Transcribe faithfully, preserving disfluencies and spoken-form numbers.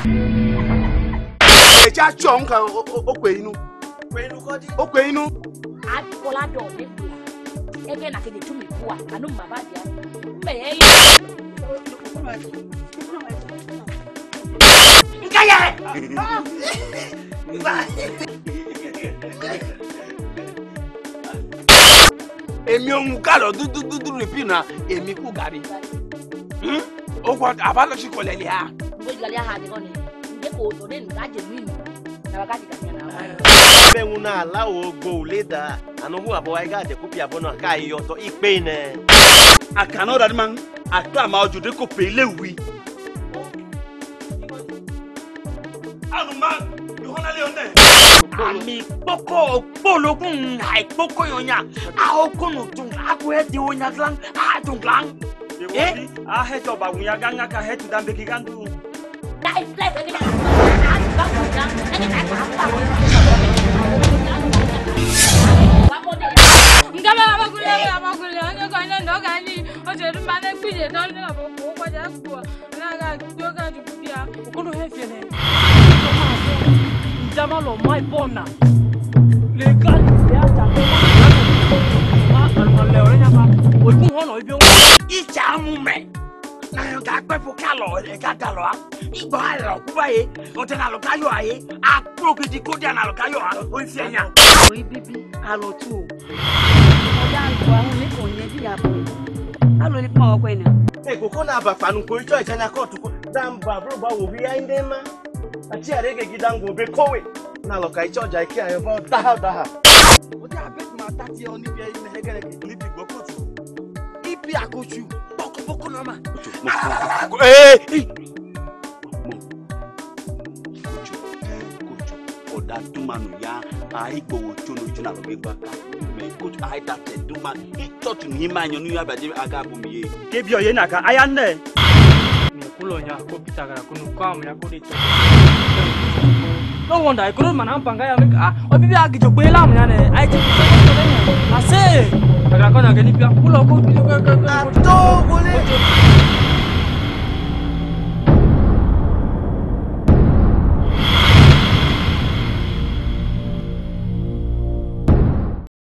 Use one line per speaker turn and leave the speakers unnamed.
Eja chong ka okwe inu.
Okwe inu kodi.
Okwe inu.
Akola do le bula. Ege na kede tumi bua anu baba dia. Mbe ye. Nkaya.
Emi ohun kalo dudu dudu repina emi ku gari. Hmm? O kwa abalo si kolele ha.
Bo gari ha de koni. Nje ko to de nga je mi. Na wakati ka na wa.
Be una la o go leda. Anu hu abo ai ga de ku pi abo na ka iyo to ipe ne.
Akano da man akla ma ojude ko pe lewi. Anu man, you hona le onde.
Ami poko polokun ai poko yonya a okunu tun agu e di onya glang a tun glang
eh a he to ba wunya ganga ka he tu dambe ki gandu
Dai play ke na ba ko jang ene ka ka ba ngaba ba ku le ba ku le ane ko ne ndo ga ni o je ru ma ne ku je don le ba ko ko ja ku na ga jo ga ju bia ko no he fele Jama lo mai bona. Legal ya ta ko ma al le ore nya ma. O ku hono ibi o.
ija mu me na yo ga pe fo ka lo e ga da lo a igbo a lo ku ba ye o te na lo ka yo aye a pro ki di ko dia na lo ka yo a o fi enya
Ori bibi alo tu. O da lo a ni ko nye bi ya bo. Alo ni pa o ko ina.
e ko ko na ba fanu ko ijo ije na ko tu ko dam ba bro ba wo bi ai ndema ati arege gidango be kowe na lo ka ijo ja iki ayo ba daha daha
O ti abet ma tati oni bi ina hegere ni bi gboko tu. Ibi akoju boko boko na ma. Eh! Oda dumanu ya ai gbowo chono juna lo gba me coach ai that duman I touch ni ma yan nu abaje aga bu mi ye
ke bi oye na ka aya nne
ni kulo nya ko pitaka kunu kwa mu ya ko de no wonder I couldn't man panga ya me ah o bibi agi jo pe la mu ya ne ai ti ko to le ase aga ko na ke ni bia kulo ko ko ko
ato gole